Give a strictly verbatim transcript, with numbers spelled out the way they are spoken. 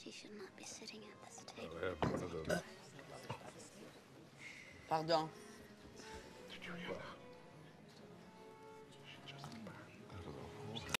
He should not be sitting at this Ah table. ouais, one of those. Pardon. Tu dis rien là.